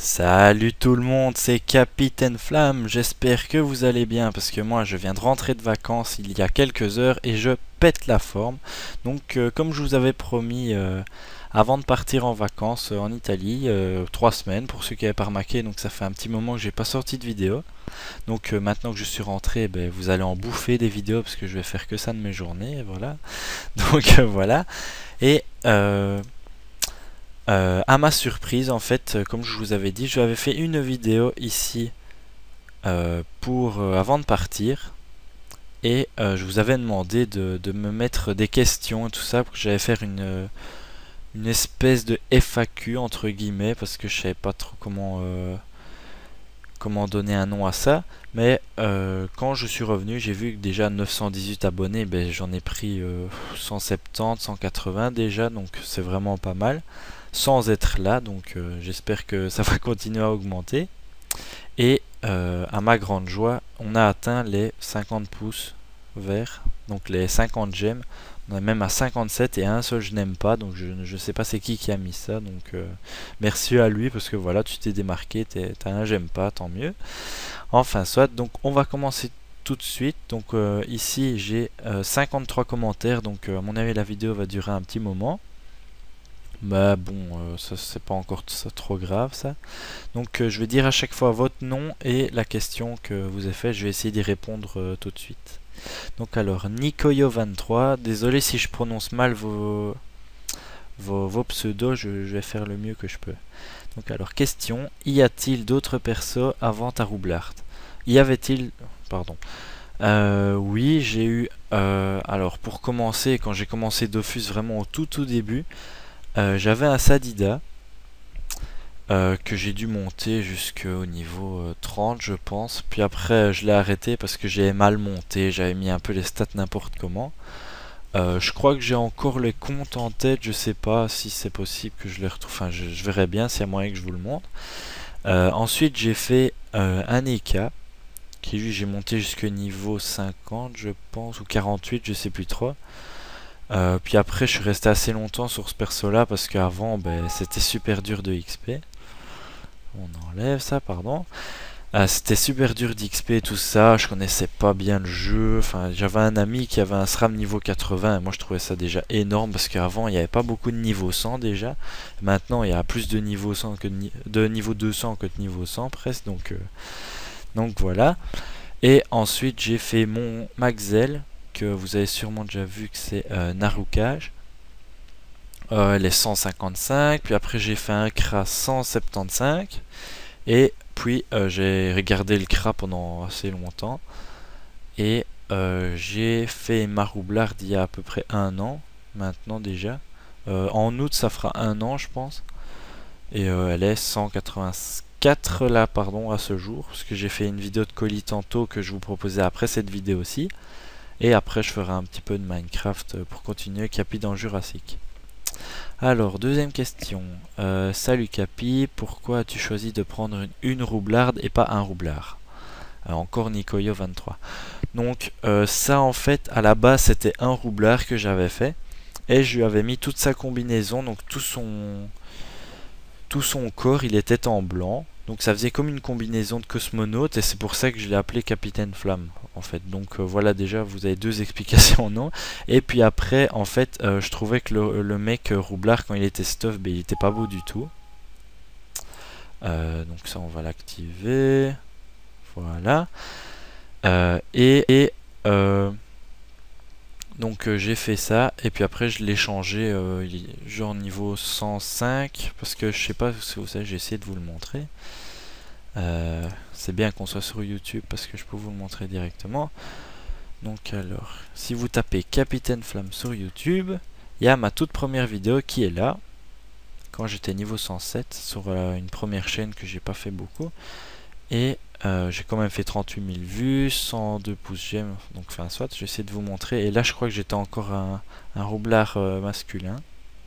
Salut tout le monde, c'est Capitaine Flamme, j'espère que vous allez bien parce que moi je viens de rentrer de vacances il y a quelques heures et je pète la forme. Donc comme je vous avais promis avant de partir en vacances en Italie, 3 semaines pour ceux qui n'avaient pas remarqué, donc ça fait un petit moment que j'ai pas sorti de vidéo. Donc maintenant que je suis rentré, vous allez en bouffer des vidéos parce que je vais faire que ça de mes journées, voilà. Donc voilà. Et à ma surprise, en fait, comme je vous avais dit, je vous avais fait une vidéo ici avant de partir. Et je vous avais demandé de me mettre des questions et tout ça pour que j'allais faire une espèce de FAQ entre guillemets parce que je savais pas trop comment donner un nom à ça. Mais quand je suis revenu, j'ai vu que déjà 918 abonnés, j'en ai pris 170, 180 déjà, donc c'est vraiment pas mal. Sans être là, donc j'espère que ça va continuer à augmenter. Et à ma grande joie, on a atteint les 50 pouces verts, donc les 50 j'aime. On est même à 57 et un seul je n'aime pas, donc je sais pas c'est qui a mis ça, donc merci à lui parce que voilà, tu t'es démarqué, t'as un j'aime pas, tant mieux. Enfin soit, donc on va commencer tout de suite. Donc ici j'ai 53 commentaires, donc à mon avis la vidéo va durer un petit moment. Bah bon, ça c'est pas encore trop grave ça. Donc je vais dire à chaque fois votre nom et la question que vous avez faite. Je vais essayer d'y répondre tout de suite. Donc alors, Nicoyo23, désolé si je prononce mal vos pseudos, je vais faire le mieux que je peux. Donc alors, question, y a-t-il d'autres persos avant Taroublard? Y avait-il... Pardon. Oui, j'ai eu... alors pour commencer, quand j'ai commencé Dofus vraiment au tout début, j'avais un Sadida que j'ai dû monter jusqu'au niveau 30 je pense. Puis après je l'ai arrêté parce que j'ai mal monté, j'avais mis un peu les stats n'importe comment. Je crois que j'ai encore les comptes en tête, je sais pas si c'est possible que je les retrouve, enfin je verrai bien s'il y a moyen que je vous le montre. Ensuite j'ai fait un Eka, qui lui j'ai monté jusqu'au niveau 50 je pense, ou 48, je sais plus trop. Puis après je suis resté assez longtemps sur ce perso là parce qu'avant c'était super dur de XP. On enlève ça, pardon. C'était super dur d'XP et tout ça, je connaissais pas bien le jeu. Enfin, j'avais un ami qui avait un SRAM niveau 80 et moi je trouvais ça déjà énorme parce qu'avant il n'y avait pas beaucoup de niveau 100 déjà. Maintenant il y a plus de niveau 100 que de niveau 200 que de niveau 100 presque, donc voilà. Et ensuite j'ai fait mon Maxel, que vous avez sûrement déjà vu que c'est Narukage. Les 155, puis après j'ai fait un CRA 175 et puis j'ai regardé le CRA pendant assez longtemps et j'ai fait ma roublarde il y a à peu près un an maintenant déjà. En août ça fera un an je pense et elle est 184 là pardon à ce jour parce que j'ai fait une vidéo de colis tantôt que je vous proposais après cette vidéo aussi et après je ferai un petit peu de Minecraft pour continuer Capi dans Jurassic. Alors, deuxième question. Salut Capi, pourquoi as-tu choisi de prendre une roublarde et pas un roublard? Encore Nicoyo23. Donc, ça en fait, à la base, c'était un roublard que j'avais fait. Et je lui avais mis toute sa combinaison, donc tout son corps, il était en blanc. Donc ça faisait comme une combinaison de cosmonaute et c'est pour ça que je l'ai appelé Capitaine Flamme en fait. Donc voilà, déjà vous avez deux explications non. Et puis après en fait je trouvais que le mec roublard quand il était stuff, il était pas beau du tout. Donc ça on va l'activer. Voilà. Donc j'ai fait ça et puis après je l'ai changé genre niveau 105 parce que je sais pas si vous savez, j'ai essayé de vous le montrer. C'est bien qu'on soit sur YouTube parce que je peux vous le montrer directement. Donc alors, si vous tapez Capitaine Flamme sur YouTube, il y a ma toute première vidéo qui est là. Quand j'étais niveau 107 sur une première chaîne que j'ai pas fait beaucoup. Et j'ai quand même fait 38 000 vues, 102 pouces j'aime, donc enfin soit, je vais essayer de vous montrer. Et là je crois que j'étais encore un roublard masculin.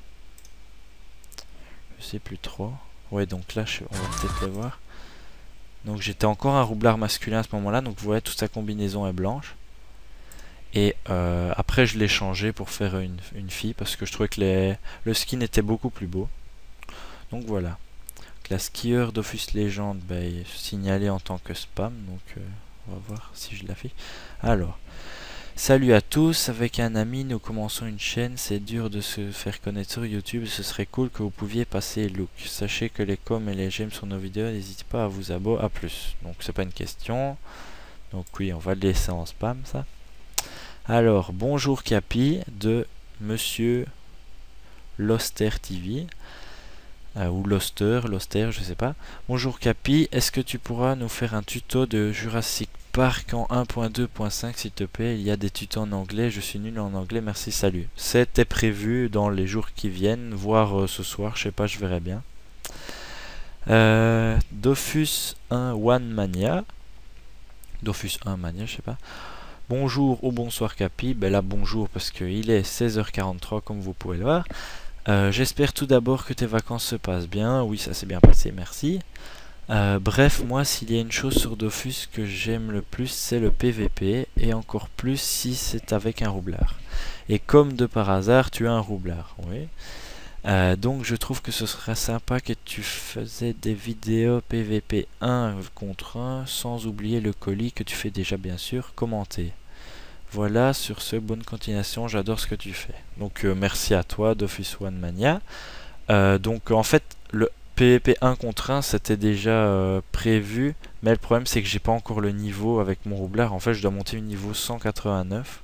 Je sais plus trop. Ouais, donc là on va peut-être le voir. Donc j'étais encore un roublard masculin à ce moment là, donc vous voyez toute sa combinaison est blanche. Et après je l'ai changé pour faire une fille parce que je trouvais que le skin était beaucoup plus beau. Donc voilà. avec la skieur Dofus Légende est signalée en tant que spam, donc on va voir si je l'affiche. Alors, salut à tous, avec un ami nous commençons une chaîne, c'est dur de se faire connaître sur YouTube, ce serait cool que vous pouviez passer look. Sachez que les coms et les j'aime sur nos vidéos, n'hésitez pas à vous abonner à plus. Donc c'est pas une question, donc oui on va le laisser en spam ça. Alors, bonjour Capi de Monsieur Loster TV. Ou Loster, je sais pas. Bonjour Capi, est-ce que tu pourras nous faire un tuto de Jurassic Park en 1.2.5 s'il te plaît? Il y a des tutos en anglais, je suis nul en anglais, merci, salut. C'était prévu dans les jours qui viennent, voire ce soir, je sais pas, je verrai bien. Dofus 1 One Mania. Dofus 1 Mania, je sais pas. Bonjour ou bonsoir Capi, ben là bonjour parce qu'il est 16h43 comme vous pouvez le voir. J'espère tout d'abord que tes vacances se passent bien. Oui, ça s'est bien passé, merci. Bref, moi, s'il y a une chose sur Dofus que j'aime le plus, c'est le PVP. Et encore plus si c'est avec un roublard. Et comme de par hasard, tu as un roublard. Oui. Donc, je trouve que ce serait sympa que tu faisais des vidéos PVP 1 contre 1, sans oublier le colis que tu fais déjà, bien sûr, commenter. Voilà, sur ce, bonne continuation, j'adore ce que tu fais. Donc merci à toi, Dofus One Mania. Donc en fait, le PvP 1 contre 1, c'était déjà prévu. Mais le problème, c'est que j'ai pas encore le niveau avec mon roublard. En fait, je dois monter au niveau 189.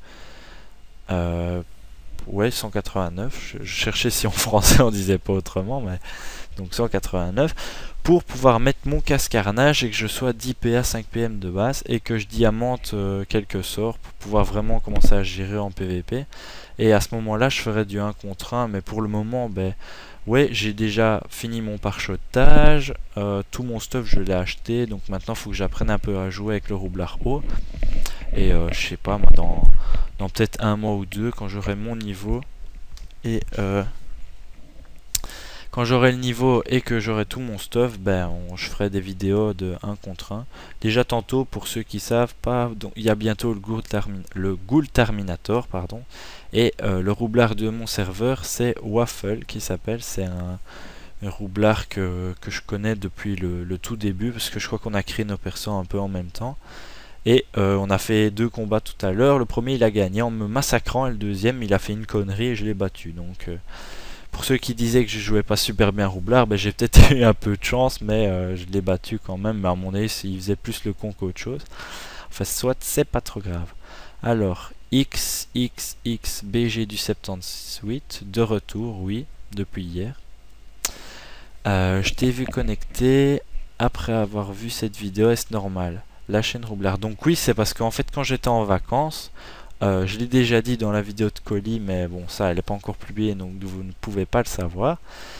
Ouais, 189. Je cherchais si en français on disait pas autrement, mais... Donc 189. Pour pouvoir mettre mon casse-carnage et que je sois 10 PA 5 PM de base et que je diamante quelques sorts pour pouvoir vraiment commencer à gérer en PVP. Et à ce moment là je ferai du 1 contre 1, mais pour le moment ouais, j'ai déjà fini mon pare-chotage, tout mon stuff je l'ai acheté, donc maintenant il faut que j'apprenne un peu à jouer avec le roublard haut. Et je sais pas moi, dans peut-être un mois ou deux, quand j'aurai mon niveau et quand j'aurai le niveau et que j'aurai tout mon stuff, je ferai des vidéos de 1 contre 1. Déjà tantôt, pour ceux qui savent pas, il y a bientôt le Ghoul Terminator, pardon. Et le roublard de mon serveur, c'est Waffle qui s'appelle. C'est un roublard que je connais depuis le tout début, parce que je crois qu'on a créé nos persos un peu en même temps. Et on a fait 2 combats tout à l'heure. Le premier, il a gagné en me massacrant, et le deuxième, il a fait une connerie et je l'ai battu. Donc... pour ceux qui disaient que je jouais pas super bien roublard, j'ai peut-être eu un peu de chance, mais je l'ai battu quand même. Mais à mon avis, il faisait plus le con qu'autre chose. Enfin, soit c'est pas trop grave. Alors, XXXBG du 78, de retour, oui, depuis hier. Je t'ai vu connecté après avoir vu cette vidéo, est-ce normal? La chaîne roublard. Donc oui, c'est parce qu'en fait, quand j'étais en vacances... je l'ai déjà dit dans la vidéo de colis, mais bon, ça, elle n'est pas encore publiée, donc vous ne pouvez pas le savoir.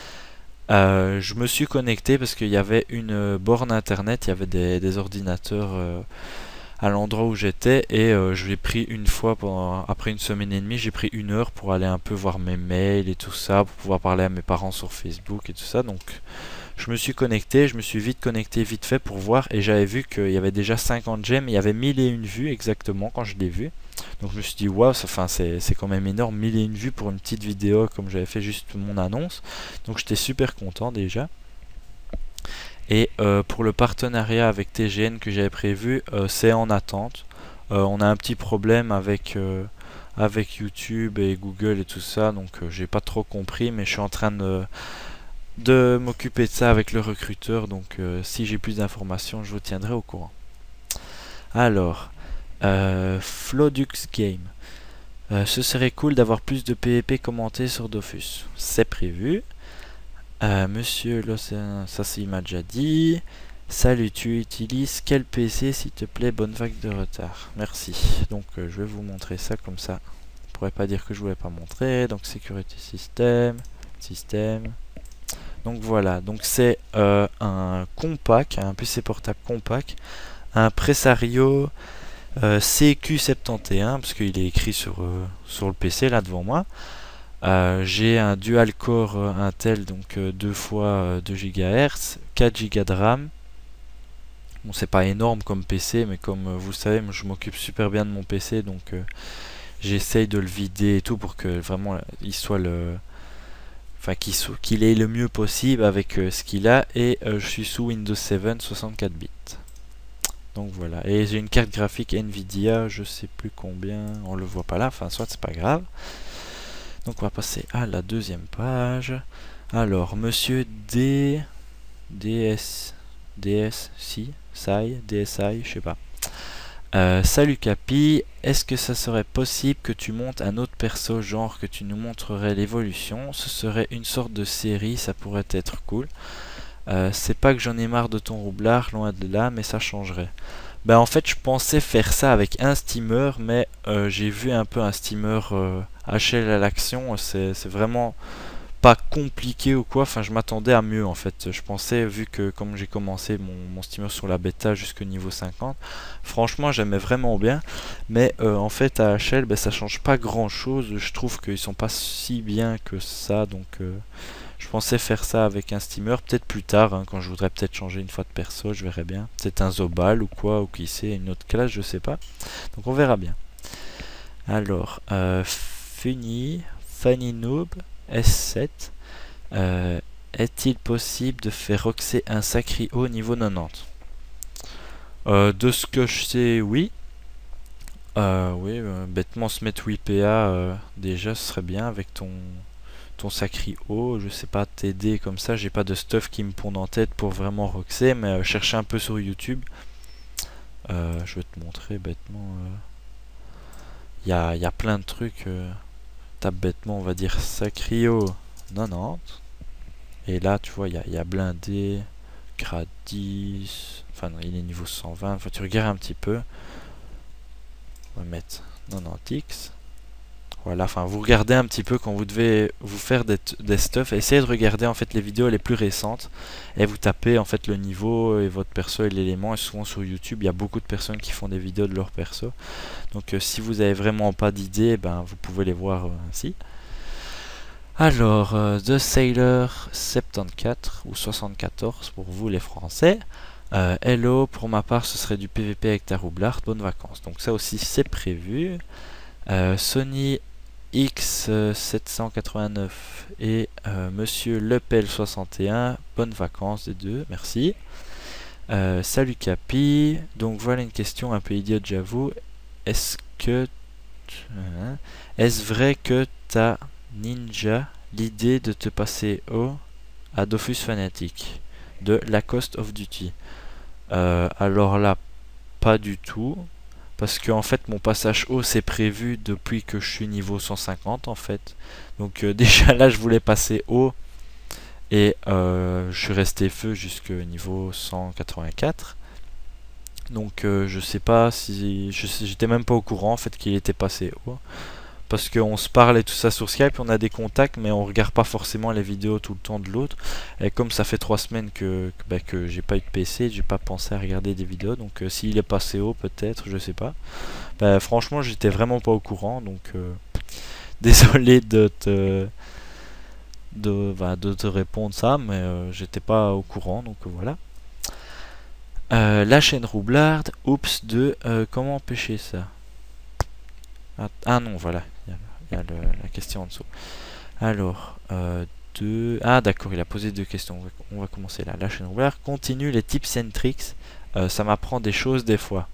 Je me suis connecté parce qu'il y avait une borne internet, il y avait des ordinateurs à l'endroit où j'étais, et je l'ai pris une fois, après une semaine et demie, j'ai pris 1 heure pour aller un peu voir mes mails et tout ça, pour pouvoir parler à mes parents sur Facebook et tout ça, donc... Je me suis connecté, je me suis vite connecté vite fait pour voir, et j'avais vu qu'il y avait déjà 50 gemmes, il y avait 1001 vues exactement quand je l'ai vu. Donc je me suis dit waouh, c'est quand même énorme, 1001 vues pour une petite vidéo comme j'avais fait juste mon annonce. Donc j'étais super content déjà. Et pour le partenariat avec TGN que j'avais prévu, c'est en attente. On a un petit problème avec YouTube et Google et tout ça, donc j'ai pas trop compris, mais je suis en train de m'occuper de ça avec le recruteur, donc si j'ai plus d'informations je vous tiendrai au courant. Alors Flodux Game, ce serait cool d'avoir plus de PvP commenté sur Dofus, c'est prévu. Monsieur l'océan, ça il m'a déjà dit. Salut, tu utilises quel PC s'il te plaît? Bonne vague de retard, merci. Donc je vais vous montrer ça, comme ça on pourrait pas dire que je voulais pas montrer. Donc sécurité système. Donc voilà, donc c'est un compact, un PC portable compact, un Presario CQ71, parce qu'il est écrit sur le PC là devant moi. J'ai un dual core Intel, donc 2 fois 2 GHz, 4 Go de RAM. Bon, c'est pas énorme comme PC, mais comme vous le savez, moi, je m'occupe super bien de mon PC, donc j'essaye de le vider et tout pour que vraiment il soit enfin qu'il ait le mieux possible avec ce qu'il a, et je suis sous Windows 7 64 bits. Donc voilà, et j'ai une carte graphique Nvidia, je sais plus combien, on le voit pas là, enfin soit c'est pas grave. Donc on va passer à la deuxième page. Alors monsieur DSI, je sais pas. Salut Capi, est-ce que ça serait possible que tu montes un autre perso, genre que tu nous montrerais l'évolution? Ce serait une sorte de série, ça pourrait être cool. C'est pas que j'en ai marre de ton roublard, loin de là, mais ça changerait. Ben en fait je pensais faire ça avec un steamer, mais j'ai vu un peu un steamer HL à l'action, c'est vraiment pas compliqué ou quoi, enfin je m'attendais à mieux en fait. Je pensais, vu que comme j'ai commencé mon steamer sur la bêta jusqu'au niveau 50, franchement j'aimais vraiment bien, mais en fait à HL ben, ça change pas grand chose, je trouve qu'ils sont pas si bien que ça, donc je pensais faire ça avec un steamer, peut-être plus tard, hein, quand je voudrais peut-être changer une fois de perso, je verrai bien, peut-être un Zobal ou quoi, ou qui sait, une autre classe, je sais pas, donc on verra bien. Alors, Funny Noob S7, est-il possible de faire roxer un sacré haut niveau 90? De ce que je sais, oui. Oui, bêtement se mettre 8 PA, déjà ce serait bien avec ton sacré haut. Je sais pas t'aider comme ça, j'ai pas de stuff qui me pond en tête pour vraiment roxer, mais chercher un peu sur YouTube. Je vais te montrer bêtement. Il y a plein de trucs. Tape bêtement, on va dire sacré haut 90. Et là, tu vois, il y a blindé, grade 10, enfin non, il est niveau 120, enfin tu regardes un petit peu. On va mettre 90x. Voilà, enfin vous regardez un petit peu quand vous devez vous faire des stuff. Essayez de regarder en fait les vidéos les plus récentes. Et vous tapez en fait le niveau et votre perso et l'élément. Et souvent sur YouTube, il y a beaucoup de personnes qui font des vidéos de leur perso. Donc si vous avez vraiment pas d'idée, ben vous pouvez les voir ainsi. Alors, The Sailor 74 ou 74 pour vous les Français. Hello, pour ma part ce serait du PVP avec ta roublard, bonnes vacances. Donc ça aussi c'est prévu. Sony X789 et Monsieur Lepel 61, bonnes vacances des deux, merci. Salut Capi, donc voilà une question un peu idiote j'avoue. Est-ce vrai que t'as ninja l'idée de te passer au à Dofus Fanatic de la Cost of Duty? Alors là, pas du tout, parce que en fait mon passage haut c'est prévu depuis que je suis niveau 150 en fait. Donc déjà là je voulais passer haut et je suis resté feu jusqu'au niveau 184. Donc je sais pas si j'étais même pas au courant en fait qu'il était passé haut, parce qu'on se parle et tout ça sur Skype, on a des contacts mais on regarde pas forcément les vidéos tout le temps de l'autre. Et comme ça fait 3 semaines que j'ai pas eu de PC, j'ai pas pensé à regarder des vidéos, donc s'il est passé haut peut-être, je sais pas. Franchement j'étais vraiment pas au courant, donc désolé de te répondre ça, mais j'étais pas au courant, donc voilà. La chaîne roublarde, oups, comment empêcher ça? Ah non, voilà, il y a la question en dessous. Alors, ah d'accord, il a posé 2 questions, on va commencer là. La chaîne roublarde, continue les tips and tricks, ça m'apprend des choses des fois.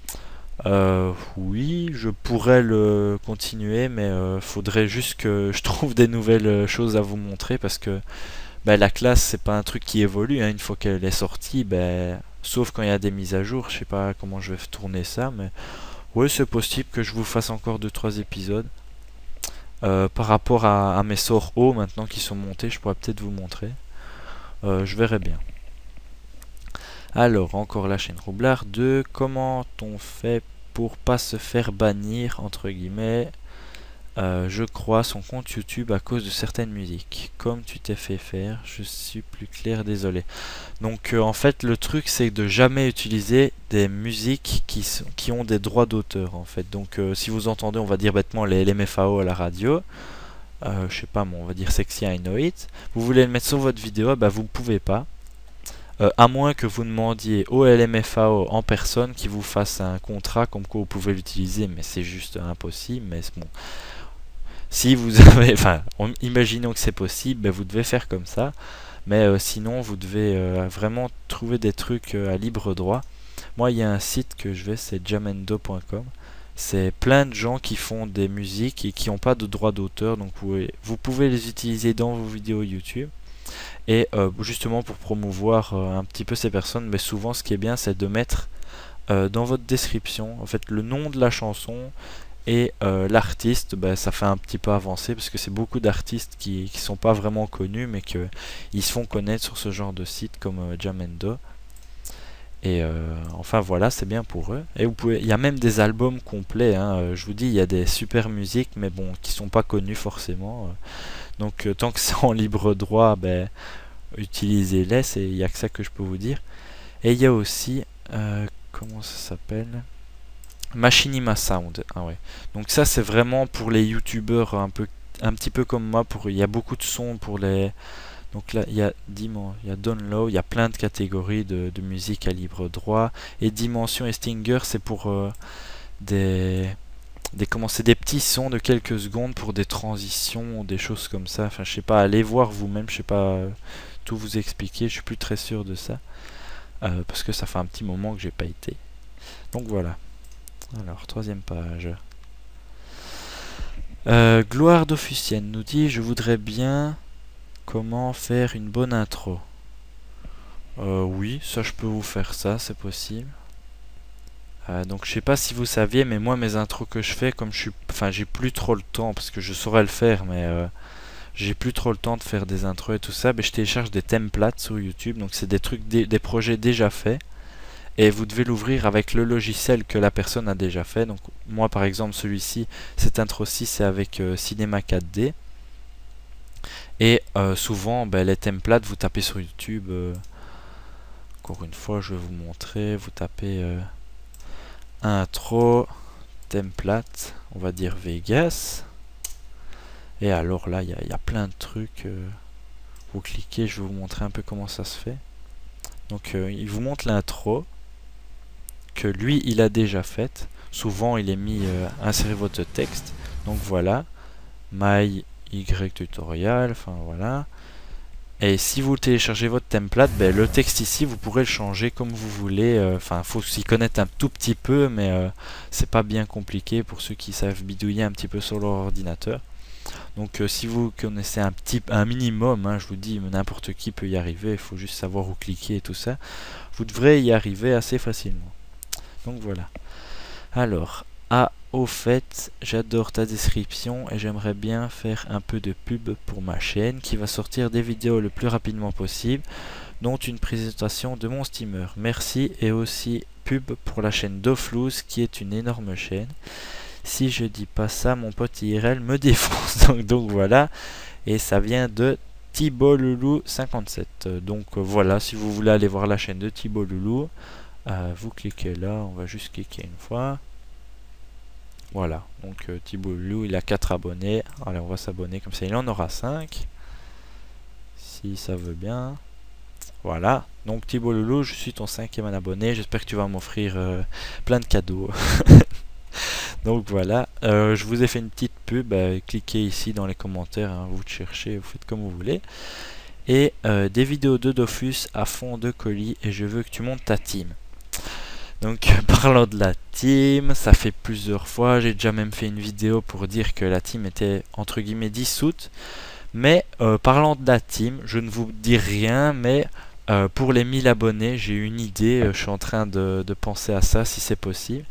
Oui, je pourrais le continuer, mais faudrait juste que je trouve des nouvelles choses à vous montrer, parce que la classe c'est pas un truc qui évolue, hein, une fois qu'elle est sortie, sauf quand il y a des mises à jour. Je sais pas comment je vais tourner ça, mais oui c'est possible que je vous fasse encore 2-3 épisodes. Par rapport à mes sorts hauts maintenant qui sont montés, je pourrais peut-être vous montrer. Je verrai bien. Alors, encore la chaîne roublard 2. Comment on fait pour pas se faire bannir, entre guillemets, je crois, son compte YouTube à cause de certaines musiques? Comme tu t'es fait faire, je suis plus clair, désolé. Donc en fait le truc c'est de jamais utiliser des musiques qui ont des droits d'auteur en fait. Donc si vous entendez, on va dire bêtement les LMFAO à la radio, je sais pas, on va dire Sexy I Know It, vous voulez le mettre sur votre vidéo, vous ne pouvez pas. À moins que vous demandiez au LMFAO en personne qui vous fasse un contrat comme quoi vous pouvez l'utiliser, mais c'est juste impossible. Mais bon, Si vous avez, enfin, imaginons que c'est possible, ben, vous devez faire comme ça. Mais sinon, vous devez vraiment trouver des trucs à libre droit. Moi, il y a un site que je vais, c'est jamendo.com. C'est plein de gens qui font des musiques et qui n'ont pas de droit d'auteur. Donc vous pouvez les utiliser dans vos vidéos YouTube. Et justement pour promouvoir un petit peu ces personnes, mais souvent ce qui est bien, c'est de mettre dans votre description en fait le nom de la chanson et l'artiste. Ça fait un petit peu avancer parce que c'est beaucoup d'artistes qui sont pas vraiment connus mais que ils se font connaître sur ce genre de site comme Jamendo. Et enfin voilà, c'est bien pour eux. Et vous pouvez, il y a même des albums complets, hein. Je vous dis, il y a des super musiques mais bon qui sont pas connues forcément. Donc tant que c'est en libre droit, ben utilisez-les, il n'y a que ça que je peux vous dire. Et il y a aussi comment ça s'appelle, Machinima Sound. Ah ouais. Donc ça c'est vraiment pour les youtubeurs un petit peu comme moi. Il y a beaucoup de sons pour les. Donc là il y a Download, il y a plein de catégories de musique à libre droit. Et Dimension et Stinger c'est pour des c'est des petits sons de quelques secondes pour des transitions, des choses comme ça. Enfin je sais pas, allez voir vous-même, je sais pas tout vous expliquer, je suis plus très sûr de ça. Parce que ça fait un petit moment que j'ai pas été. Donc voilà. Alors, troisième page. Gloire d'Officienne nous dit: je voudrais bien comment faire une bonne intro. Oui, ça je peux vous faire ça, c'est possible. Donc je sais pas si vous saviez, mais moi mes intros que je fais, comme j'ai plus trop le temps, parce que je saurais le faire, mais j'ai plus trop le temps de faire des intros et tout ça, je télécharge des templates sur YouTube, donc c'est des trucs, des projets déjà faits. Et vous devez l'ouvrir avec le logiciel que la personne a déjà fait. Donc moi par exemple celui-ci, cette intro-ci c'est avec Cinema 4D. Et souvent les templates, vous tapez sur YouTube, encore une fois je vais vous montrer, vous tapez intro, template, on va dire Vegas. Et alors là il y a plein de trucs, vous cliquez, je vais vous montrer un peu comment ça se fait. Donc il vous montre l'intro que lui il a déjà faite. Souvent il est mis insérer votre texte. Donc voilà, my y tutorial, enfin voilà. Et si vous téléchargez votre template, le texte ici vous pourrez le changer comme vous voulez. Enfin faut s'y connaître un tout petit peu, mais c'est pas bien compliqué pour ceux qui savent bidouiller un petit peu sur leur ordinateur. Donc si vous connaissez un minimum, hein, je vous dis n'importe qui peut y arriver, il faut juste savoir où cliquer et tout ça. Vous devrez y arriver assez facilement. Donc voilà. Alors, au fait, j'adore ta description et j'aimerais bien faire un peu de pub pour ma chaîne qui va sortir des vidéos le plus rapidement possible, dont une présentation de mon steamer. Merci, et aussi pub pour la chaîne Doflouz qui est une énorme chaîne. Si je dis pas ça, mon pote IRL me défonce. Donc voilà, et ça vient de Thibaut Loulou 57. Donc voilà, si vous voulez aller voir la chaîne de Thibaut Loulou, vous cliquez là, on va juste cliquer une fois. Voilà, donc Thibaut Loulou il a 4 abonnés. Allez, on va s'abonner, comme ça il en aura 5 si ça veut bien. Voilà, donc Thibaut Loulou, je suis ton 5e abonné, j'espère que tu vas m'offrir plein de cadeaux. Donc voilà, je vous ai fait une petite pub, cliquez ici dans les commentaires, hein, vous cherchez, vous faites comme vous voulez. Et des vidéos de Dofus à fond de colis, et je veux que tu montes ta team. Donc parlant de la team, ça fait plusieurs fois, j'ai déjà même fait une vidéo pour dire que la team était entre guillemets dissoute. Mais parlant de la team, je ne vous dis rien, mais pour les 1000 abonnés, j'ai une idée, je suis en train de penser à ça si c'est possible.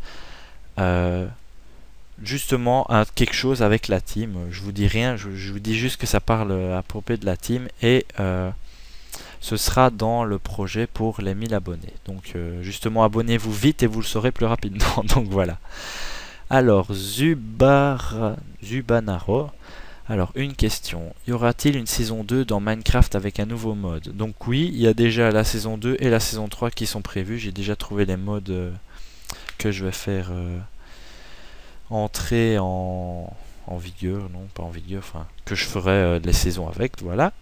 Justement à quelque chose avec la team, je vous dis rien, je vous dis juste que ça parle à propos de la team, et ce sera dans le projet pour les 1000 abonnés. Donc justement abonnez-vous vite et vous le saurez plus rapidement. Donc voilà. Alors Zubanaro, alors une question, y aura-t-il une saison 2 dans Minecraft avec un nouveau mode? Donc oui, il y a déjà la saison 2 et la saison 3 qui sont prévues. J'ai déjà trouvé les modes que je vais faire entrer en vigueur, non pas en vigueur, enfin que je ferai les saisons avec, voilà.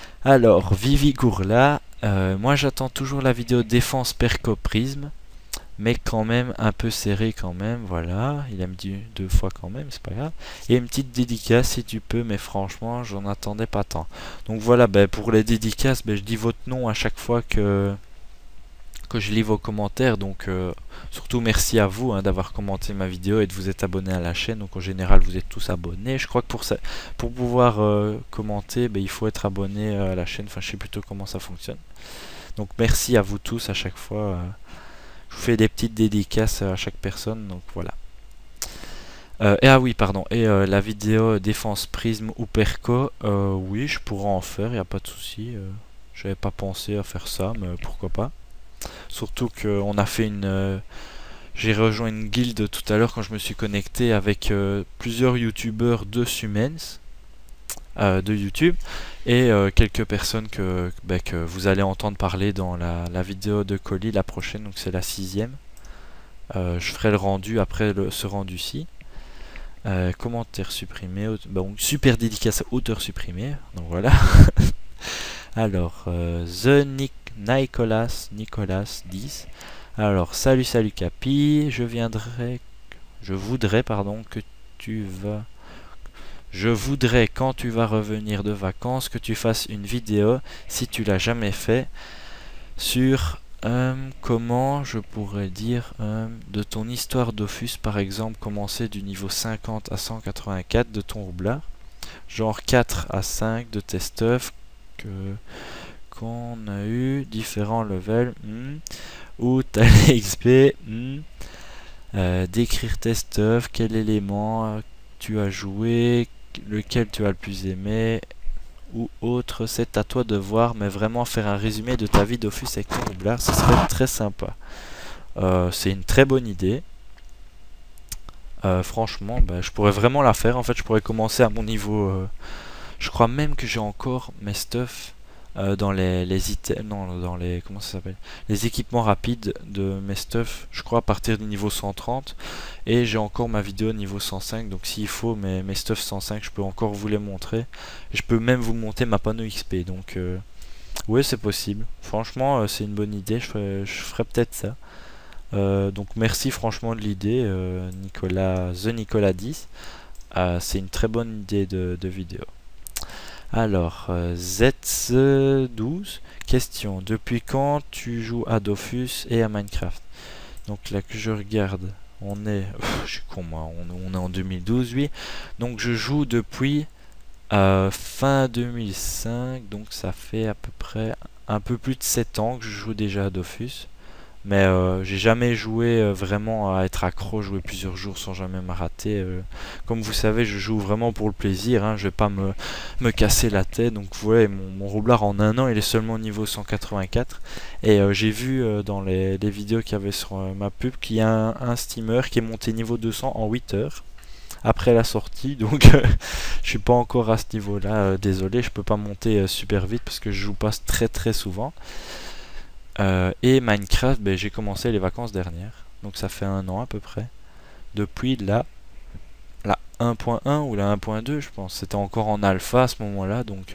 Alors Vivi Gourla, moi j'attends toujours la vidéo défense Percoprisme. mais quand même un peu serré quand même, voilà, il a mis 2 fois quand même, c'est pas grave, et une petite dédicace si tu peux, mais franchement j'en attendais pas tant. Donc voilà, ben, pour les dédicaces, ben, je dis votre nom à chaque fois que je lis vos commentaires, donc surtout merci à vous, hein, d'avoir commenté ma vidéo et de vous être abonné à la chaîne. Donc en général vous êtes tous abonnés, je crois que pour pouvoir commenter, ben, il faut être abonné à la chaîne, enfin je sais plutôt comment ça fonctionne. Donc merci à vous tous à chaque fois, je vous fais des petites dédicaces à chaque personne, donc voilà. Et ah oui, pardon, et la vidéo défense prisme ou perco, oui je pourrais en faire, il n'y a pas de souci. J'avais pas pensé à faire ça, mais pourquoi pas. Surtout qu'on a fait j'ai rejoint une guilde tout à l'heure quand je me suis connecté avec plusieurs youtubeurs de Sumens, de YouTube, et quelques personnes que vous allez entendre parler dans la vidéo de Colis, la prochaine, donc c'est la 6ème. Je ferai le rendu après ce rendu-ci. Commentaire supprimé, bon, super dédicace auteur supprimé, donc voilà. Alors, Nicolas 10. Alors, salut Capi, je voudrais quand tu vas revenir de vacances que tu fasses une vidéo, si tu l'as jamais fait, sur comment je pourrais dire de ton histoire Dofus, par exemple, commencer du niveau 50 à 184 de ton roublard, genre 4 à 5 de tes stuff qu'on a eu différents levels, où t'as les XP, décrire tes stuff, quel élément tu as joué, lequel tu as le plus aimé ou autre, c'est à toi de voir, mais vraiment faire un résumé de ta vie Dofus avec ton roublard, ce serait très sympa. C'est une très bonne idée. Franchement, bah, je pourrais vraiment la faire. En fait, je pourrais commencer à mon niveau. Je crois même que j'ai encore mes stuff dans les items, non, dans les, comment ça s'appelle, les équipements rapides de mes stuff, je crois à partir du niveau 130, et j'ai encore ma vidéo niveau 105, donc s'il faut mes stuff 105, je peux encore vous les montrer, et je peux même vous monter ma panneau XP, donc ouais, c'est possible. Franchement, c'est une bonne idée, je ferai peut-être ça. Donc merci franchement de l'idée, Nicolas 10. C'est une très bonne idée de vidéo. Alors, Z12, question. Depuis quand tu joues à Dofus et à Minecraft? Donc là que je regarde, on est... je suis con moi, on est en 2012, oui. Donc je joue depuis fin 2005, donc ça fait à peu près un peu plus de 7 ans que je joue déjà à Dofus. Mais j'ai jamais joué vraiment à être accro, jouer plusieurs jours sans jamais m'arrêter. Comme vous savez, je joue vraiment pour le plaisir, hein, je vais pas me casser la tête. Donc vous voyez, mon roublard en un an, il est seulement au niveau 184. Et j'ai vu dans les vidéos qu'il y avait sur ma pub qu'il y a un steamer qui est monté niveau 200 en 8 heures. Après la sortie, donc je suis pas encore à ce niveau là, désolé, je peux pas monter super vite parce que je joue pas très souvent. Et Minecraft, ben, j'ai commencé les vacances dernières, donc ça fait un an à peu près, depuis la 1.1 ou la 1.2 je pense, c'était encore en alpha à ce moment là, donc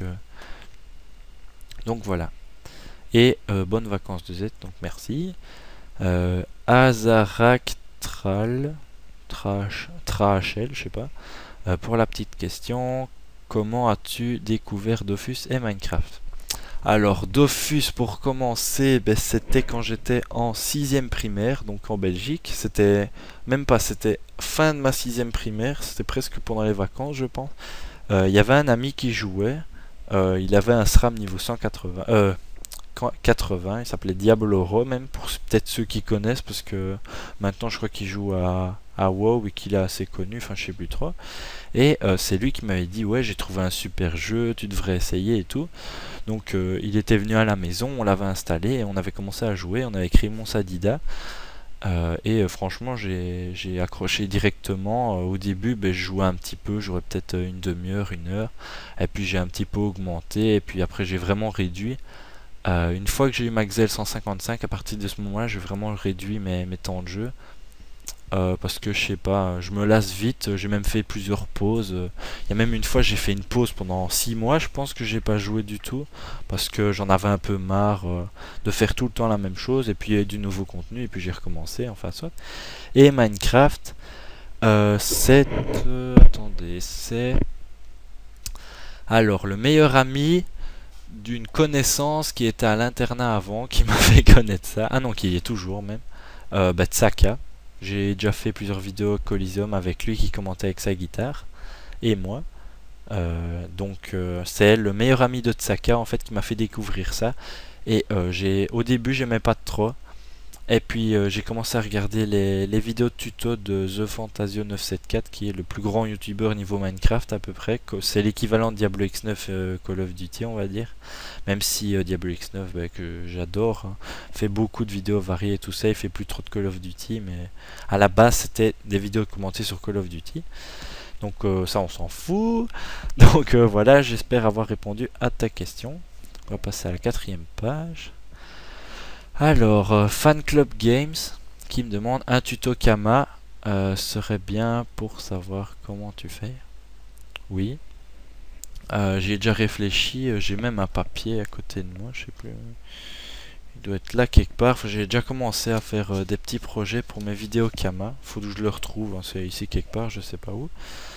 voilà. Et bonnes vacances de Z, donc merci. Azarak Trahel, je sais pas, pour la petite question, comment as-tu découvert Dofus et Minecraft? Alors Dofus, pour commencer, ben, c'était quand j'étais en 6ème primaire, donc en Belgique. C'était même pas, c'était fin de ma 6ème primaire, c'était presque pendant les vacances je pense. Il y avait un ami qui jouait, il avait un SRAM niveau 180, 80, il s'appelait Diaboloro, même pour peut-être ceux qui connaissent, parce que maintenant je crois qu'il joue à WoW et qu'il est assez connu, enfin je sais plus trop. Et c'est lui qui m'avait dit ouais, j'ai trouvé un super jeu, tu devrais essayer et tout. Donc il était venu à la maison, on l'avait installé et on avait commencé à jouer, on avait créé mon Sadida. Franchement j'ai accroché directement. Au début ben, je jouais un petit peu, j'aurais peut-être une demi-heure, 1 heure, et puis j'ai un petit peu augmenté, et puis après j'ai vraiment réduit. Une fois que j'ai eu ma Xel 155, à partir de ce moment là j'ai vraiment réduit mes temps de jeu. parce que je sais pas, je me lasse vite. J'ai même fait plusieurs pauses. Il y a même une fois j'ai fait une pause pendant 6 mois, je pense que j'ai pas joué du tout parce que j'en avais un peu marre de faire tout le temps la même chose, et puis il y a eu du nouveau contenu et puis j'ai recommencé, enfin soit. Et Minecraft, c'est attendez, c'est alors le meilleur ami d'une connaissance qui était à l'internat avant, qui m'a fait connaître ça. Ah non, qui y est toujours même. Tsaka. J'ai déjà fait plusieurs vidéos Coliseum avec lui qui commentait avec sa guitare. Et moi. C'est le meilleur ami de Tsaka en fait qui m'a fait découvrir ça. Et au début j'aimais pas trop. Et puis j'ai commencé à regarder les vidéos de tuto de The Fantasio 974, qui est le plus grand youtubeur niveau Minecraft à peu près. C'est l'équivalent de Diablo X9 Call of Duty, on va dire. Même si Diablo X9 que j'adore, hein, fait beaucoup de vidéos variées et tout ça. Il fait plus trop de Call of Duty, mais à la base c'était des vidéos commentées sur Call of Duty. Donc ça on s'en fout. Donc voilà, j'espère avoir répondu à ta question. On va passer à la 4e page. Alors, Fan Club Games qui me demande un tuto Kama serait bien pour savoir comment tu fais. Oui. J'ai déjà réfléchi, j'ai même un papier à côté de moi, je sais plus. Il doit être là quelque part. Enfin, j'ai déjà commencé à faire des petits projets pour mes vidéos Kama. Faut que je le retrouve, hein, c'est ici quelque part, je sais pas où.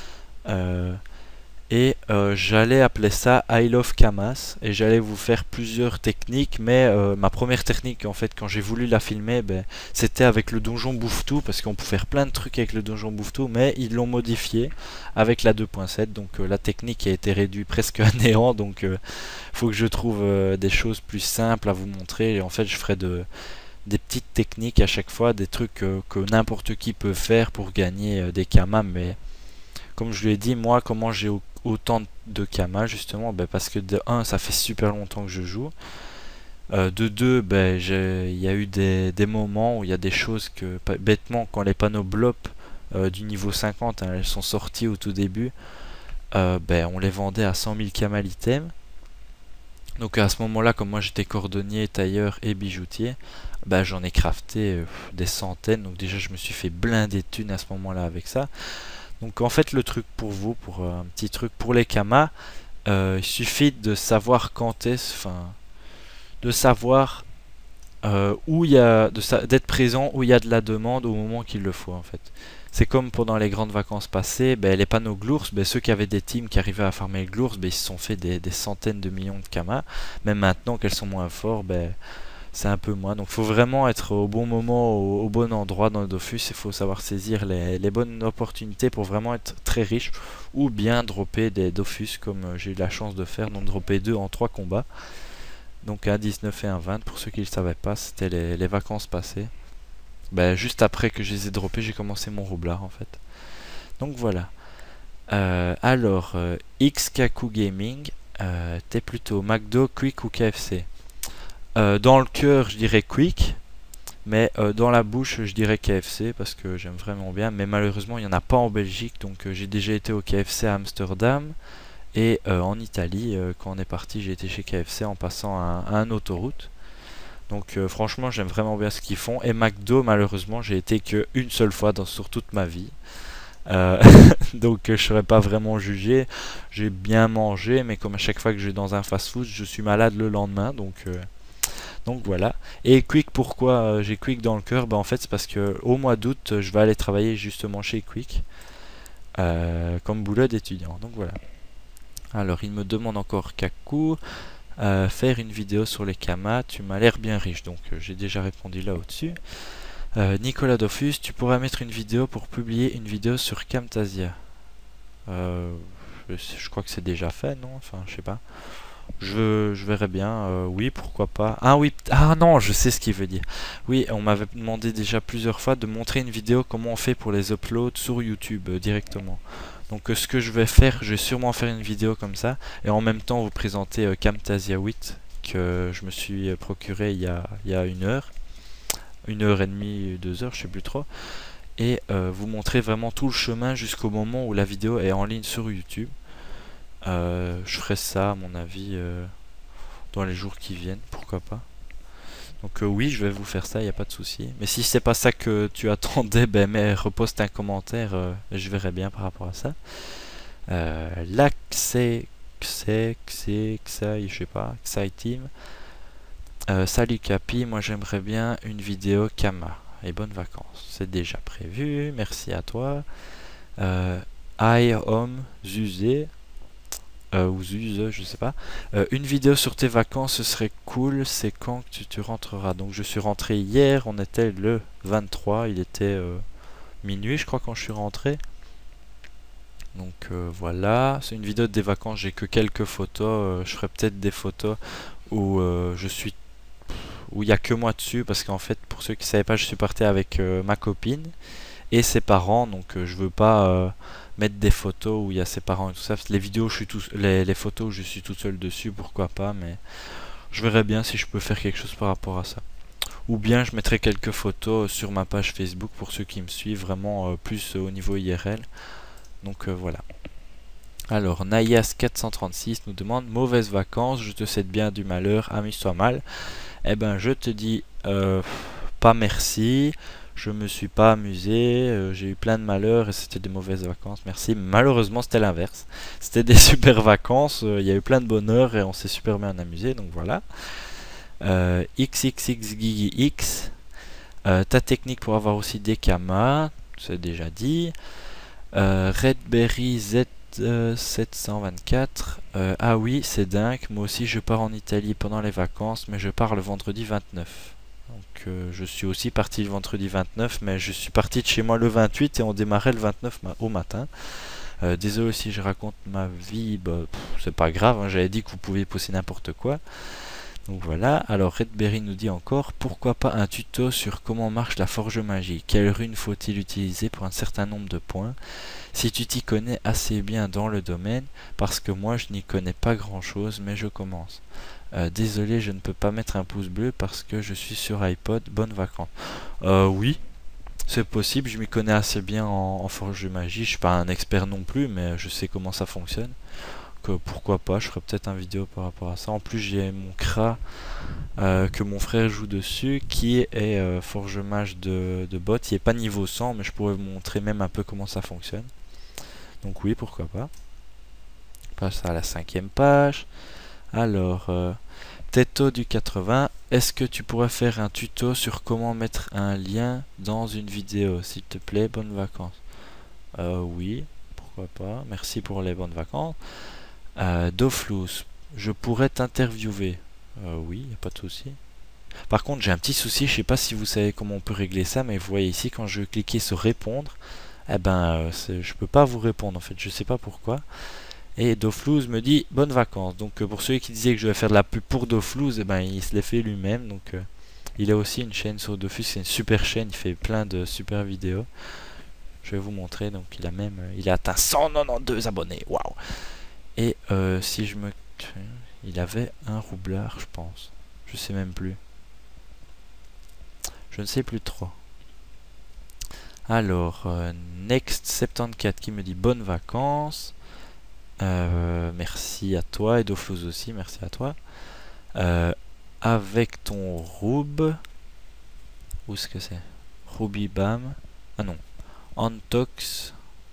J'allais appeler ça I Love Kamas, et j'allais vous faire plusieurs techniques, mais ma première technique en fait quand j'ai voulu la filmer, c'était avec le donjon bouffe-tout, parce qu'on peut faire plein de trucs avec le donjon bouffe-tout, mais ils l'ont modifié avec la 2.7, donc la technique a été réduite presque à néant, donc faut que je trouve des choses plus simples à vous montrer, et en fait je ferai des petites techniques à chaque fois, des trucs que n'importe qui peut faire pour gagner des kamas, mais comme je lui ai dit, moi comment j'ai autant de Kama justement, parce que de 1 ça fait super longtemps que je joue, de 2 il y a eu des moments où il y a des choses que bêtement quand les panneaux blop du niveau 50, hein, elles sont sorties au tout début, on les vendait à 100 000 Kama l'item. Donc à ce moment là, comme moi j'étais cordonnier, tailleur et bijoutier, j'en ai crafté des centaines, donc déjà je me suis fait blinder de thunes à ce moment là avec ça. Donc en fait le truc pour vous, pour un petit truc pour les Kamas, il suffit de savoir quand est-ce, de savoir où il y a, d'être présent où il y a de la demande au moment qu'il le faut en fait. C'est comme pendant les grandes vacances passées, les panneaux Glours, ceux qui avaient des teams qui arrivaient à farmer le Glours, ils se sont fait des centaines de millions de Kamas. Même maintenant qu'elles sont moins forts, c'est un peu moins. Donc il faut vraiment être au bon moment, au bon endroit dans le Dofus. Il faut savoir saisir les bonnes opportunités pour vraiment être très riche, ou bien dropper des Dofus comme j'ai eu la chance de faire, donc dropper 2 en 3 combats. Donc un 19 et un 20, pour ceux qui ne le savaient pas, c'était les vacances passées. Juste après que je les ai droppés, j'ai commencé mon roublard en fait. Donc voilà. Xkaku Gaming, t'es plutôt McDo, Quick ou KFC? Dans le cœur, je dirais Quick, mais dans la bouche, je dirais KFC parce que j'aime vraiment bien. Mais malheureusement, il n'y en a pas en Belgique, donc j'ai déjà été au KFC à Amsterdam et en Italie. Quand on est parti, j'ai été chez KFC en passant à un autoroute. Donc franchement, j'aime vraiment bien ce qu'ils font. Et McDo, malheureusement, j'ai été qu'une seule fois sur toute ma vie. Donc je ne serais pas vraiment jugé. J'ai bien mangé, mais comme à chaque fois que je vais dans un fast-food, je suis malade le lendemain, donc voilà. Et Quick, pourquoi j'ai Quick dans le cœur? En fait c'est parce que au mois d'août je vais aller travailler justement chez Quick comme boulot d'étudiant. Donc voilà. Alors il me demande encore Kaku, faire une vidéo sur les Kamas, tu m'as l'air bien riche. Donc j'ai déjà répondu là au-dessus. Nicolas Dofus, tu pourrais mettre une vidéo pour publier une vidéo sur Camtasia. Je crois que c'est déjà fait, non? Enfin je sais pas. Je verrai bien, oui, pourquoi pas. Ah oui, ah non, je sais ce qu'il veut dire. Oui, on m'avait demandé déjà plusieurs fois de montrer une vidéo comment on fait pour les uploads sur YouTube directement. Donc ce que je vais faire, je vais sûrement faire une vidéo comme ça, et en même temps vous présenter Camtasia 8 que je me suis procuré il y a 1h30, 2 heures, je sais plus trop, et vous montrer vraiment tout le chemin jusqu'au moment où la vidéo est en ligne sur YouTube. Je ferai ça à mon avis dans les jours qui viennent, pourquoi pas. Donc oui, je vais vous faire ça, il n'y a pas de souci. Mais si c'est pas ça que tu attendais, ben mais reposte un commentaire, je verrai bien par rapport à ça. Là, je sais pas, Team. Salut Capi, moi j'aimerais bien une vidéo Kama. Et bonnes vacances. C'est déjà prévu, merci à toi. I Home Zuzé. Ou Zuse, je sais pas. Une vidéo sur tes vacances, ce serait cool. C'est quand que tu rentreras? Donc je suis rentré hier, on était le 23, il était minuit je crois quand je suis rentré. Donc voilà, c'est une vidéo des vacances, j'ai que quelques photos. Je ferai peut-être des photos où où il n'y a que moi dessus, parce qu'en fait, pour ceux qui ne savaient pas, je suis parti avec ma copine et ses parents, donc je veux pas mettre des photos où il y a ses parents et tout ça. Les vidéos, les photos où je suis tout seul dessus, pourquoi pas, mais je verrai bien si je peux faire quelque chose par rapport à ça. Ou bien je mettrai quelques photos sur ma page Facebook pour ceux qui me suivent vraiment plus au niveau IRL. Donc voilà. Alors, Nayas436 nous demande: mauvaises vacances, je te souhaite bien du malheur, amuse-toi mal. Eh ben, je te dis pas merci. Je me suis pas amusé, j'ai eu plein de malheurs et c'était des mauvaises vacances, merci. Malheureusement, c'était l'inverse. C'était des super vacances, il y a eu plein de bonheur et on s'est super bien amusé, donc voilà. XXXGigiX, ta technique pour avoir aussi des kamas, c'est déjà dit. Redberry Z724, ah oui, c'est dingue, moi aussi je pars en Italie pendant les vacances, mais je pars le vendredi 29. Donc je suis aussi parti le vendredi 29, mais je suis parti de chez moi le 28 et on démarrait le 29 au matin. Désolé si je raconte ma vie, bah, c'est pas grave, hein, j'avais dit que vous pouviez poster n'importe quoi. Donc voilà, alors Redberry nous dit encore: pourquoi pas un tuto sur comment marche la forge magie? Quelle rune faut-il utiliser pour un certain nombre de points? Si tu t'y connais assez bien dans le domaine, parce que moi je n'y connais pas grand chose, mais je commence. Désolé, je ne peux pas mettre un pouce bleu parce que je suis sur iPod. Bonnes vacances. Oui, c'est possible, je m'y connais assez bien en forge de magie. Je suis pas un expert non plus, mais je sais comment ça fonctionne. Que pourquoi pas, je ferai peut-être une vidéo par rapport à ça. En plus, j'ai mon Kra que mon frère joue dessus, qui est forge mage de bot. Il n'est pas niveau 100, mais je pourrais vous montrer même un peu comment ça fonctionne. Donc oui, pourquoi pas. On passe à la 5e page. Alors, Teto du 80, est-ce que tu pourrais faire un tuto sur comment mettre un lien dans une vidéo, s'il te plaît? Bonnes vacances. Oui, pourquoi pas. Merci pour les bonnes vacances. Doflous, je pourrais t'interviewer. Oui, y a pas de souci. Par contre, j'ai un petit souci, je sais pas si vous savez comment on peut régler ça, mais vous voyez ici, quand je cliquais sur répondre, eh ben, je peux pas vous répondre en fait, je sais pas pourquoi. Et Doflous me dit bonnes vacances. Donc pour ceux qui disaient que je vais faire de la pub pour Doflous, eh ben, il se l'est fait lui-même. Donc il a aussi une chaîne sur Doflous, c'est une super chaîne, il fait plein de super vidéos. Je vais vous montrer, donc il a atteint 192 abonnés, waouh. Et si je me... il avait un roublard, je pense. Je sais même plus. Je ne sais plus trop. Alors, Next74 qui me dit bonnes vacances. Merci à toi, et Doflous aussi, merci à toi. Avec ton Roub, où est-ce que c'est? Roubibam, ah non, Antox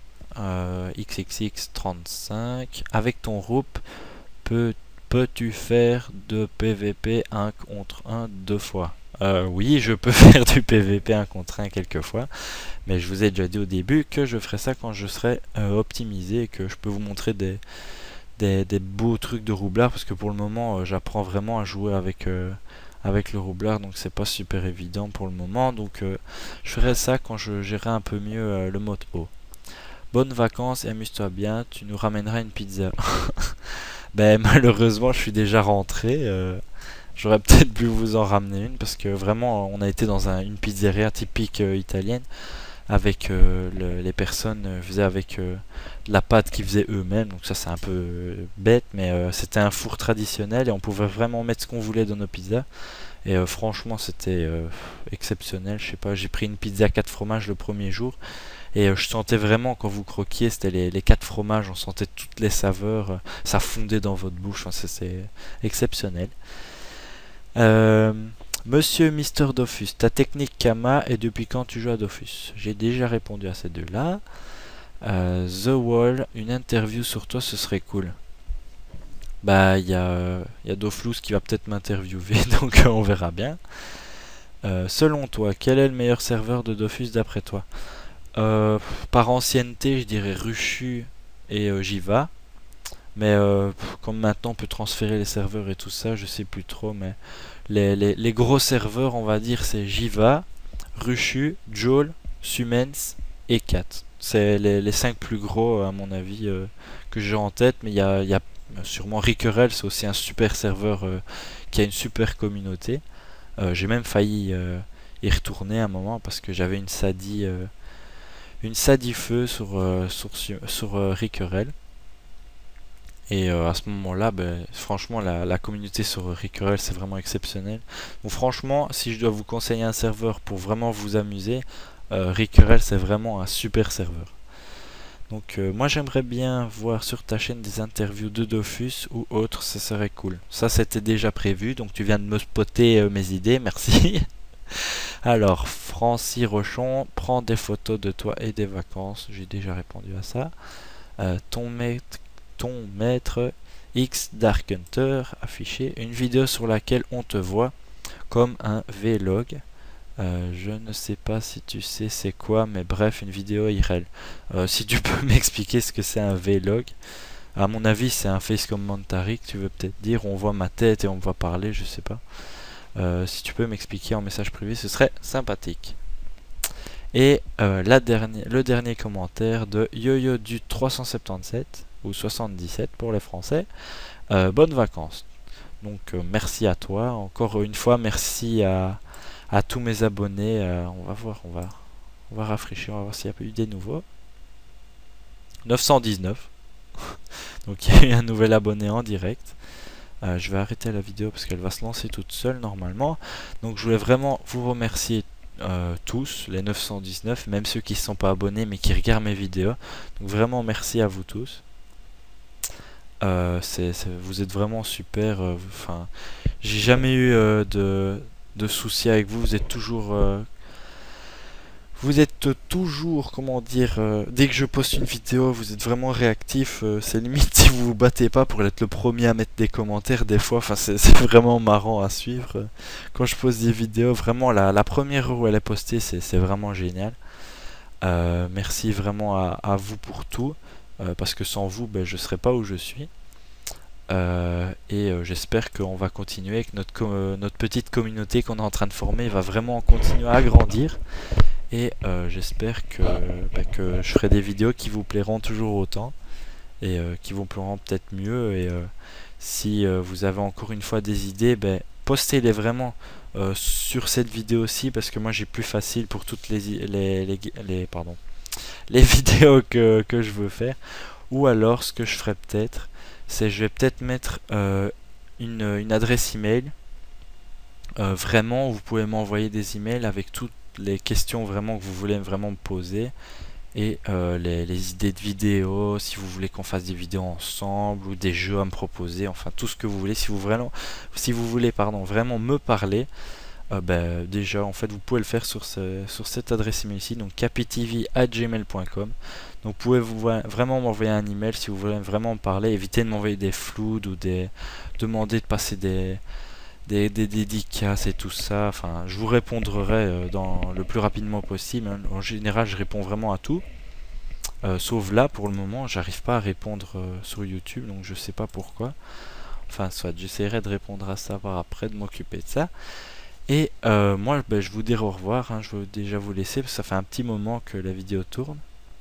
XXX35, avec ton Roub, peux-tu faire de PVP 1 contre 1 2 fois? Oui, je peux faire du PVP 1 contre 1 quelques fois, mais je vous ai déjà dit au début que je ferai ça quand je serai optimisé et que je peux vous montrer des beaux trucs de roublard, parce que pour le moment j'apprends vraiment à jouer avec le roublard, donc c'est pas super évident pour le moment, donc je ferai ça quand je gérerai un peu mieux le mode haut. Bonnes vacances et amuse-toi bien, tu nous ramèneras une pizza. Ben malheureusement je suis déjà rentré, j'aurais peut-être pu vous en ramener une, parce que vraiment on a été dans une pizzeria typique italienne, avec les personnes faisaient avec la pâte qu'ils faisaient eux-mêmes, donc ça c'est un peu bête, mais c'était un four traditionnel et on pouvait vraiment mettre ce qu'on voulait dans nos pizzas, et franchement c'était exceptionnel. Je sais pas, j'ai pris une pizza 4 fromages le premier jour, et je sentais vraiment, quand vous croquiez, c'était les 4 fromages, on sentait toutes les saveurs, ça fondait dans votre bouche, enfin, c'est exceptionnel. Monsieur Mister Dofus, ta technique Kama et depuis quand tu joues à Dofus? J'ai déjà répondu à ces deux-là. The Wall, une interview sur toi, ce serait cool. Bah, il y a Doflus qui va peut-être m'interviewer, donc on verra bien. Selon toi, quel est le meilleur serveur de Dofus d'après toi? Par ancienneté, je dirais Ruchu et Jiva. Mais comme maintenant on peut transférer les serveurs et tout ça, je sais plus trop. Mais les gros serveurs, on va dire, c'est Jiva, Ruchu, Joel, Sumens et Kat. C'est les 5 plus gros, à mon avis, que j'ai en tête. Mais il y a sûrement Rickerel, c'est aussi un super serveur qui a une super communauté. J'ai même failli y retourner un moment parce que j'avais une Sadi feu sur Rickerel. Et à ce moment-là, ben, franchement, la communauté sur Rickerel, c'est vraiment exceptionnel. Donc franchement, si je dois vous conseiller un serveur pour vraiment vous amuser, Rickerel, c'est vraiment un super serveur. Donc moi, j'aimerais bien voir sur ta chaîne des interviews de Dofus ou autres, ça serait cool. Ça, c'était déjà prévu, donc tu viens de me spotter mes idées, merci. Alors, Francis Rochon, prends des photos de toi et des vacances. J'ai déjà répondu à ça. Ton maître X Dark Hunter affiché une vidéo sur laquelle on te voit comme un vlog. Je ne sais pas si tu sais c'est quoi, mais bref, une vidéo IRL. Si tu peux m'expliquer ce que c'est un vlog. À mon avis, c'est un face commentary que tu veux peut-être dire. On voit ma tête et on me voit parler, je sais pas. Si tu peux m'expliquer en message privé, ce serait sympathique. Et le dernier commentaire de YoYo du 377 ou 77 pour les Français. Bonnes vacances. Donc merci à toi. Encore une fois, merci à tous mes abonnés. On va voir, on va rafraîchir, on va voir s'il y a eu des nouveaux. 919. Donc il y a eu un nouvel abonné en direct. Je vais arrêter la vidéo parce qu'elle va se lancer toute seule normalement. Donc je voulais vraiment vous remercier tous, les 919, même ceux qui ne sont pas abonnés mais qui regardent mes vidéos. Donc vraiment merci à vous tous. Vous êtes vraiment super. Enfin, j'ai jamais eu de soucis avec vous. Vous êtes toujours, comment dire, dès que je poste une vidéo, vous êtes vraiment réactif. C'est limite si vous vous battez pas pour être le premier à mettre des commentaires des fois. Enfin, c'est vraiment marrant à suivre. Quand je poste des vidéos, vraiment la première heure où elle est postée, c'est vraiment génial. Merci vraiment à vous pour tout. Parce que sans vous, ben, je serais pas où je suis. J'espère qu'on va continuer avec notre petite communauté qu'on est en train de former. Va vraiment continuer à grandir. Et j'espère que je ferai des vidéos qui vous plairont toujours autant. Et qui vous plairont peut-être mieux. Et si vous avez encore une fois des idées, ben, postez-les vraiment sur cette vidéo-ci. Parce que moi j'ai plus facile pour toutes les vidéos que je veux faire. Ou alors ce que je ferai peut-être, c'est je vais peut-être mettre une adresse email. Vraiment, vous pouvez m'envoyer des emails avec toutes les questions vraiment que vous voulez vraiment me poser. Et les idées de vidéos, si vous voulez qu'on fasse des vidéos ensemble ou des jeux à me proposer, enfin tout ce que vous voulez. Si vous voulez vraiment me parler, déjà en fait vous pouvez le faire sur cette adresse email ici, donc capitv@gmail.com. donc vous pouvez vraiment m'envoyer un email si vous voulez vraiment me parler. Évitez de m'envoyer des flouds ou demander de passer des dédicaces et tout ça. Enfin, je vous répondrai dans le plus rapidement possible. En général je réponds vraiment à tout, sauf là pour le moment j'arrive pas à répondre sur YouTube, donc je sais pas pourquoi. Enfin soit j'essaierai de répondre à ça par après, de m'occuper de ça. Et moi je vous dis au revoir, je vais déjà vous laisser parce que ça fait un petit moment que la vidéo tourne.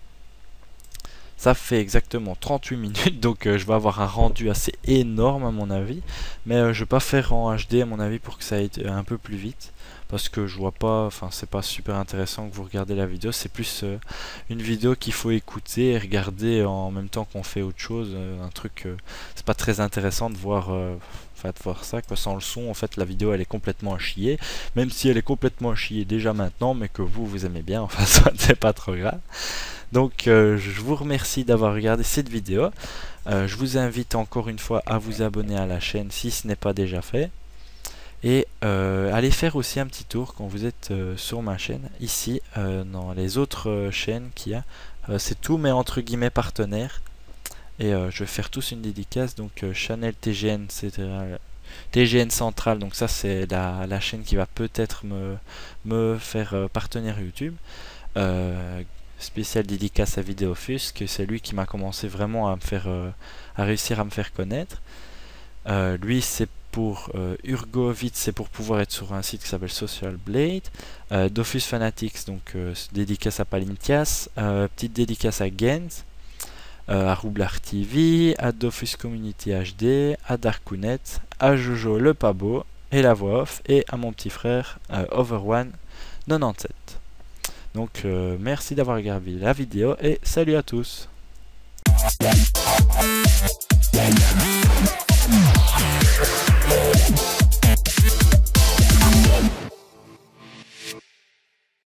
Ça fait exactement 38 minutes, donc je vais avoir un rendu assez énorme à mon avis. Mais je vais pas faire en HD à mon avis pour que ça aille un peu plus vite. Parce que je vois pas, enfin c'est pas super intéressant que vous regardez la vidéo. C'est plus une vidéo qu'il faut écouter et regarder en même temps qu'on fait autre chose. Un truc, c'est pas très intéressant de voir... de voir ça quoi, sans le son. En fait la vidéo elle est complètement à chier, même si elle est complètement à chier déjà maintenant, mais que vous aimez bien, enfin ça c'est pas trop grave. Donc je vous remercie d'avoir regardé cette vidéo. Je vous invite encore une fois à vous abonner à la chaîne si ce n'est pas déjà fait. Et allez faire aussi un petit tour quand vous êtes sur ma chaîne. Ici, dans les autres chaînes qu'il y a, c'est tous mes entre guillemets partenaires. Et je vais faire tous une dédicace. Donc Chanel TGN, c'est TGN Central. Donc ça c'est la chaîne qui va peut-être me faire partenaire YouTube. Spécial dédicace à Vidéofus, que c'est lui qui m'a commencé vraiment à me faire à réussir à me faire connaître. Lui c'est pour Urgovitz, c'est pour pouvoir être sur un site qui s'appelle Social Blade. Dofus Fanatics, donc dédicace à Palintias, petite dédicace à Gens, à Roublar TV, à Dofus Community HD, à Darkounet, à Jojo le Pabo et la voix off, et à mon petit frère Overone 97. Donc merci d'avoir regardé la vidéo et salut à tous.